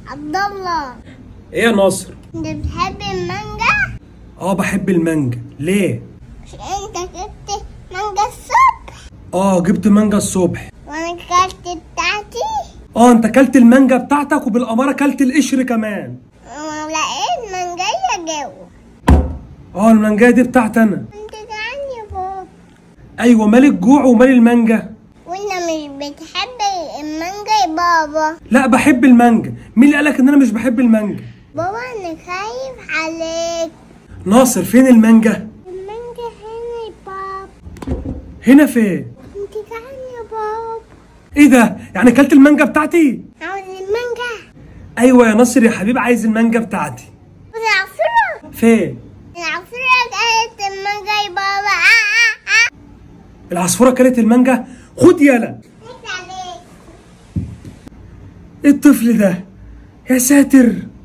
عبد الله، ايه يا ناصر؟ انت بتحب المانجا؟ اه بحب المانجا. ليه؟ مش انت جبت مانجا الصبح؟ اه جبت مانجا الصبح. وانا كلت بتاعتي. اه انت كلت المانجا بتاعتك وبالاماره كلت القشر كمان. ولقيت مانجاية جوه. اه المانجا دي بتاعتي انا. انت جعان يا بابا. ايوه، مال الجوع ومال المانجا. وانت مش بتحب المانجا يا بابا؟ لا بحب المانجا. مين اللي قالك ان انا مش بحب المانجا؟ بابا انا خايف عليك. ناصر فين المانجا؟ المانجا هنا يا بابا. هنا فين؟ انت جعان يا بابا؟ ايه ده؟ يعني كلت المانجا بتاعتي؟ عاوز المانجا؟ ايوه يا ناصر يا حبيبي، عايز المانجا بتاعتي. العصفورة؟ فين؟ العصفورة كانت المانجا يا بابا. العصفوره كلت المانجا؟ خد يلا. خايف عليك. ايه الطفل ده؟ يا ساتر.